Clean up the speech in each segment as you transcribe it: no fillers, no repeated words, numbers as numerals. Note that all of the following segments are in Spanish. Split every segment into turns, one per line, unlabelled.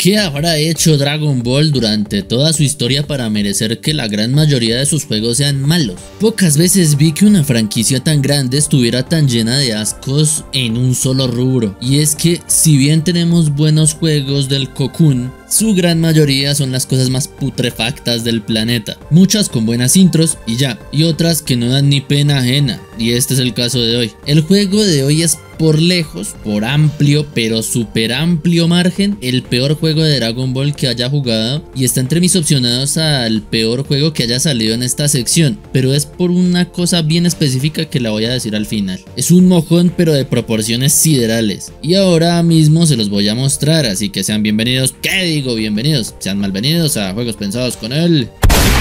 ¿Qué habrá hecho Dragon Ball durante toda su historia para merecer que la gran mayoría de sus juegos sean malos? Pocas veces vi que una franquicia tan grande estuviera tan llena de ascos en un solo rubro. Y es que si bien tenemos buenos juegos del Cocoon, su gran mayoría son las cosas más putrefactas del planeta. Muchas con buenas intros y ya, y otras que no dan ni pena ajena. Y este es el caso de hoy. El juego de hoy es por lejos, por amplio, pero súper amplio margen, el peor juego de Dragon Ball que haya jugado, y está entre mis opcionados al peor juego que haya salido en esta sección, pero es por una cosa bien específica que la voy a decir al final. Es un mojón pero de proporciones siderales, y ahora mismo se los voy a mostrar, así que sean bienvenidos, ¿qué digo? Bienvenidos, sean malvenidos a Juegos Pensados con él.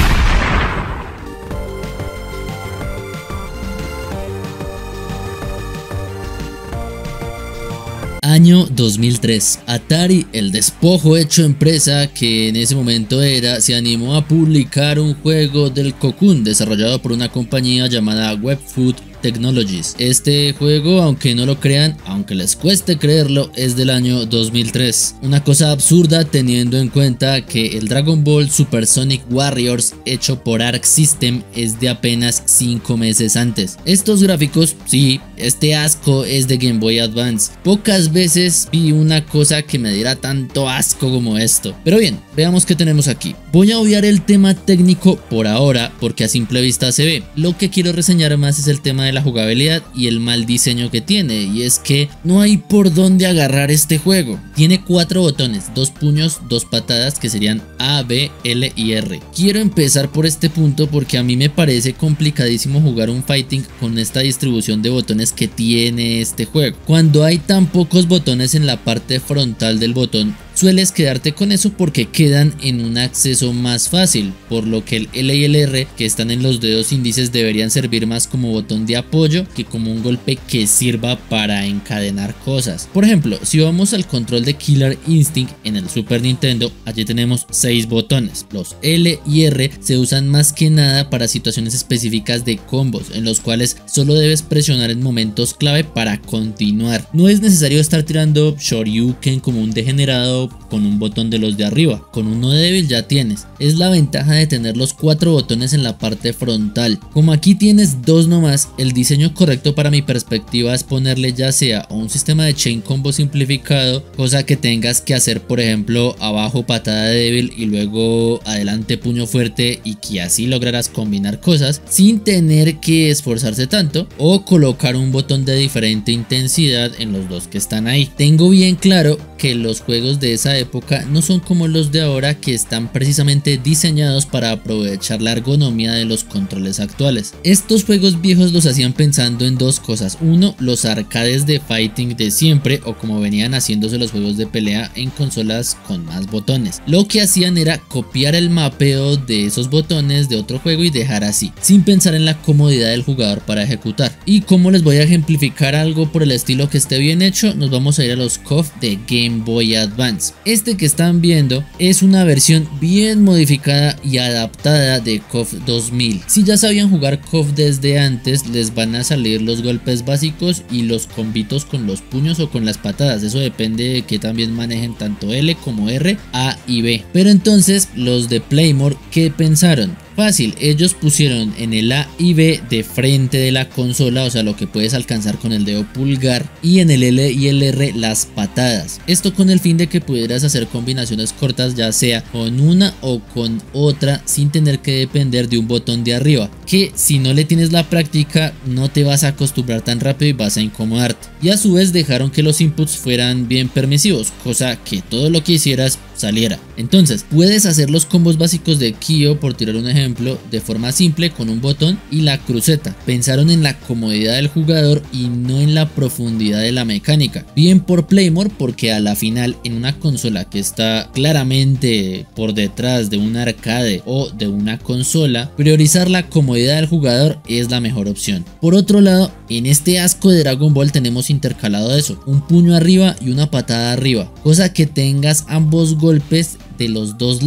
Año 2003, Atari, el despojo hecho empresa que en ese momento era, se animó a publicar un juego del Cocoon desarrollado por una compañía llamada Webfoot Technologies. Este juego, aunque no lo crean, aunque les cueste creerlo, es del año 2003. Una cosa absurda teniendo en cuenta que el Dragon Ball Super Sonic Warriors hecho por Arc System es de apenas 5 meses antes. Estos gráficos, sí, este asco es de Game Boy Advance. Pocas veces vi una cosa que me diera tanto asco como esto. Pero bien, veamos qué tenemos aquí. Voy a obviar el tema técnico por ahora porque a simple vista se ve. Lo que quiero reseñar más es el tema de la jugabilidad y el mal diseño que tiene, y es que no hay por dónde agarrar este juego. Tiene 4 botones, 2 puños, 2 patadas que serían A, B, L y R. Quiero empezar por este punto porque a mí me parece complicadísimo jugar un fighting con esta distribución de botones que tiene este juego. Cuando hay tan pocos botones en la parte frontal del botón, sueles quedarte con eso porque quedan en un acceso más fácil, por lo que el L y el R que están en los dedos índices deberían servir más como botón de apoyo que como un golpe que sirva para encadenar cosas. Por ejemplo, si vamos al control de Killer Instinct en el Super Nintendo, allí tenemos 6 botones. Los L y R se usan más que nada para situaciones específicas de combos, en los cuales solo debes presionar en momentos clave para continuar. No es necesario estar tirando Shoryuken como un degenerado con un botón de los de arriba, con uno débil ya tienes. Es la ventaja de tener los 4 botones en la parte frontal. Como aquí tienes 2 nomás, el diseño correcto para mi perspectiva es ponerle ya sea un sistema de chain combo simplificado, cosa que tengas que hacer por ejemplo abajo patada débil y luego adelante puño fuerte, y que así lograrás combinar cosas sin tener que esforzarse tanto, o colocar un botón de diferente intensidad en los dos que están ahí. Tengo bien claro que los juegos de esa época no son como los de ahora, que están precisamente diseñados para aprovechar la ergonomía de los controles actuales. Estos juegos viejos los hacían pensando en dos cosas: uno, los arcades de fighting de siempre, o como venían haciéndose los juegos de pelea en consolas con más botones. Lo que hacían era copiar el mapeo de esos botones de otro juego y dejar así, sin pensar en la comodidad del jugador para ejecutar. Y como les voy a ejemplificar algo por el estilo que esté bien hecho, nos vamos a ir a los KOF de Game Boy Advance. Este que están viendo es una versión bien modificada y adaptada de KOF 2000. Si ya sabían jugar KOF desde antes, les van a salir los golpes básicos y los combitos con los puños o con las patadas. Eso depende de que también manejen tanto L como R, A y B. Pero entonces los de Playmore, ¿qué pensaron? Fácil, ellos pusieron en el A y B de frente de la consola, o sea lo que puedes alcanzar con el dedo pulgar, y en el L y el R las patadas. Esto con el fin de que pudieras hacer combinaciones cortas, ya sea con una o con otra, sin tener que depender de un botón de arriba, que si no le tienes la práctica no te vas a acostumbrar tan rápido y vas a incomodarte. Y a su vez dejaron que los inputs fueran bien permisivos, cosa que todo lo que hicieras saliera. Entonces puedes hacer los combos básicos de Kyo, por tirar un ejemplo, de forma simple con un botón y la cruceta. Pensaron en la comodidad del jugador y no en la profundidad de la mecánica. Bien por Playmore, porque a la final en una consola que está claramente por detrás de un arcade o de una consola, priorizar la comodidad del jugador es la mejor opción. Por otro lado, en este asco de Dragon Ball tenemos intercalado eso: un puño arriba y una patada arriba, cosa que tengas ambos golpes de los dos lados.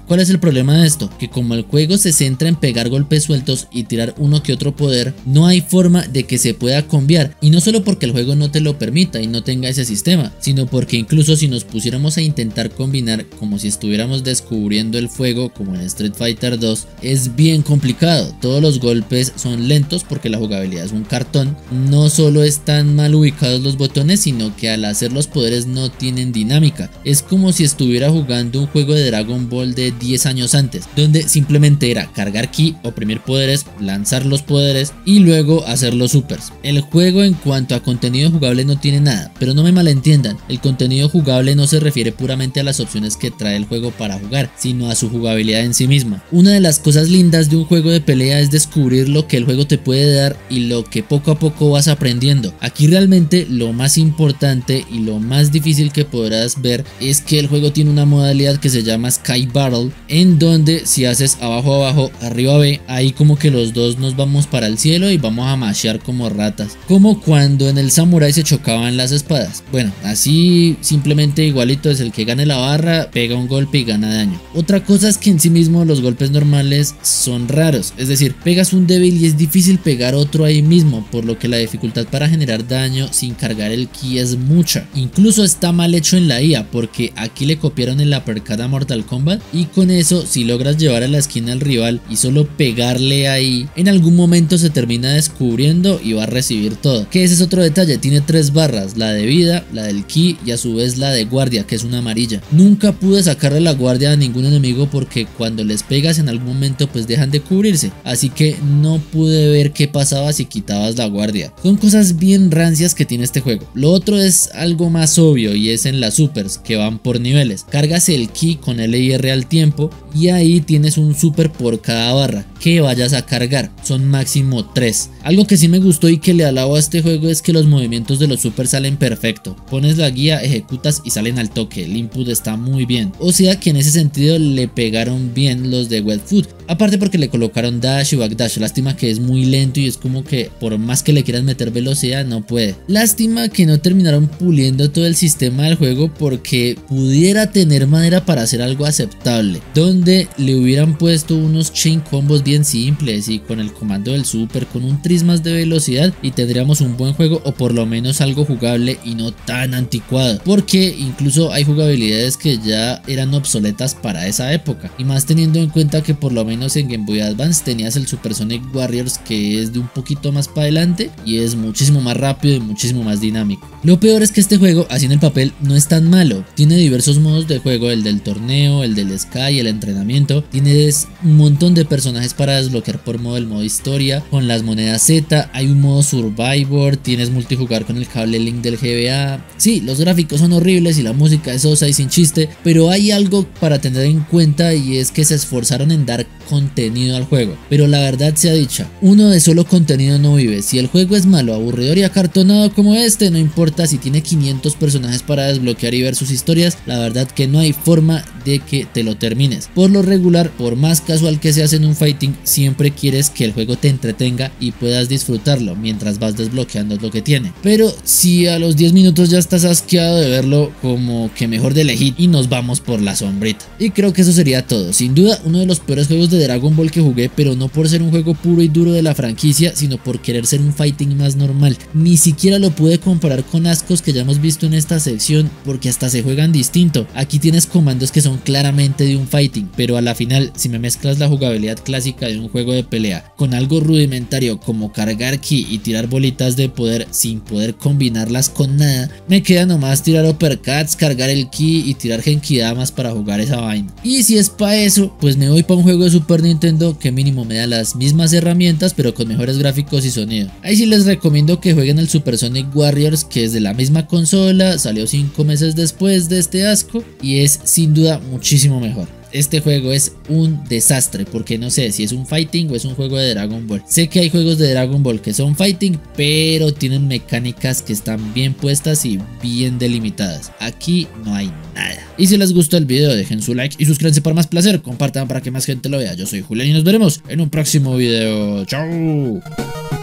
¿Cuál es el problema de esto? Que como el juego se centra en pegar golpes sueltos y tirar uno que otro poder, no hay forma de que se pueda combiar, y no solo porque el juego no te lo permita y no tenga ese sistema, sino porque incluso si nos pusiéramos a intentar combinar como si estuviéramos descubriendo el fuego como en Street Fighter 2, es bien complicado. Todos los golpes son lentos porque la jugabilidad es un cartón, no solo están mal ubicados los botones, sino que al hacer los poderes no tienen dinámica. Es como si estuviera jugando un juego de Dragon Ball de 10 años antes, donde simplemente era cargar ki, oprimir poderes, lanzar los poderes y luego hacer los supers. El juego en cuanto a contenido jugable no tiene nada, pero no me malentiendan, el contenido jugable no se refiere puramente a las opciones que trae el juego para jugar, sino a su jugabilidad en sí misma. Una de las cosas lindas de un juego de pelea es descubrir lo que el juego te puede dar y lo que poco a poco vas aprendiendo. Aquí realmente lo más importante y lo más difícil que podrás ver es que el juego tiene una modalidad que se llama Sky Battle, en donde si haces abajo abajo, arriba B, ahí como que los dos nos vamos para el cielo y vamos a mashear como ratas, como cuando en el Samurai se chocaban las espadas. Bueno, así simplemente igualito, es el que gane la barra, pega un golpe y gana daño. Otra cosa es que en sí mismo los golpes normales son raros, es decir, pegas un débil y es difícil pegar otro ahí mismo, por lo que la dificultad para generar daño sin cargar el ki es mucha. Incluso está mal hecho en la IA, porque aquí le copiaron el uppercut a Mortal Kombat, y con eso si logras llevar a la esquina al rival y solo pegarle ahí, en algún momento se termina descubriendo y va a recibir todo. Que ese es otro detalle, tiene 3 barras, la de vida, la del ki y a su vez la de guardia, que es una amarilla. Nunca pude sacarle la guardia a ningún enemigo porque cuando les pegas en algún momento pues dejan de cubrirse, así que no pude ver qué pasaba si quitabas la guardia. Son cosas bien rancias que tiene este juego. Lo otro es algo más obvio y es en las supers, que van por niveles. Cargas el ki con L y R al tiempo y ahí tienes un super por cada barra que vayas a cargar, son máximo 3. Algo que sí me gustó y que le alabo a este juego es que los movimientos de los super salen perfecto, pones la guía, ejecutas y salen al toque, el input está muy bien, o sea que en ese sentido le pegaron bien los de Webfoot, aparte porque le colocaron dash y backdash. Lástima que es muy lento y es como que por más que le quieras meter velocidad no puede. Lástima que no terminaron puliendo todo el sistema del juego, porque pudiera tener manera para hacer algo aceptable, donde le hubieran puesto unos chain combos bien simples y con el comando del super, con un tris más de velocidad, y tendríamos un buen juego, o por lo menos algo jugable y no tan anticuado, porque incluso hay jugabilidades que ya eran obsoletas para esa época, y más teniendo en cuenta que por lo menos en Game Boy Advance tenías el Super Sonic Warriors, que es de un poquito más para adelante y es muchísimo más rápido y muchísimo más dinámico. Lo peor es que este juego, así en el papel, no es tan malo, tiene diversos modos de juego, el del torneo, el del Sky, el entrenamiento, tienes un montón de personajes para desbloquear por modo, el modo historia, con las monedas Z, hay un modo Survivor, tienes multijugador con el cable Link del GBA. Sí, los gráficos son horribles y la música es sosa y sin chiste, pero hay algo para tener en cuenta y es que se esforzaron en dar contenido al juego, pero la verdad sea dicha, uno de solo contenido no vive. Si el juego es malo, aburridor y acartonado como este, no importa si tiene 500 personajes para desbloquear y ver sus historias, la verdad que no hay forma de que te lo termines. Por lo regular, por más casual que seas en un fighting, siempre quieres que el juego te entretenga y puedas disfrutarlo mientras vas desbloqueando lo que tiene, pero si a los 10 minutos ya estás asqueado de verlo, como que mejor de elegir y nos vamos por la sombrita. Y creo que eso sería todo. Sin duda uno de los peores juegos de Dragon Ball que jugué, pero no por ser un juego puro y duro de la franquicia, sino por querer ser un fighting más normal. Ni siquiera lo pude comparar con Ascos que ya hemos visto en esta sección, porque hasta se juegan distinto. Aquí tienes comandos que son claramente de un fighting, pero a la final, si me mezclas la jugabilidad clásica de un juego de pelea con algo rudimentario como cargar ki y tirar bolitas de poder sin poder combinarlas con nada, me queda nomás tirar uppercuts, cargar el ki y tirar genkidamas para jugar esa vaina. Y si es para eso, pues me voy para un juego de Super Nintendo que mínimo me da las mismas herramientas pero con mejores gráficos y sonido. Ahí sí les recomiendo que jueguen el Super Sonic Warriors, que es de la misma consola, salió 5 meses después de este asco y es sin duda muchísimo mejor. Este juego es un desastre porque no sé si es un fighting o es un juego de Dragon Ball. Sé que hay juegos de Dragon Ball que son fighting, pero tienen mecánicas que están bien puestas y bien delimitadas. Aquí no hay nada. Y si les gustó el video, dejen su like y suscríbanse para más placer. Compartan para que más gente lo vea. Yo soy Julián y nos veremos en un próximo video. ¡Chao!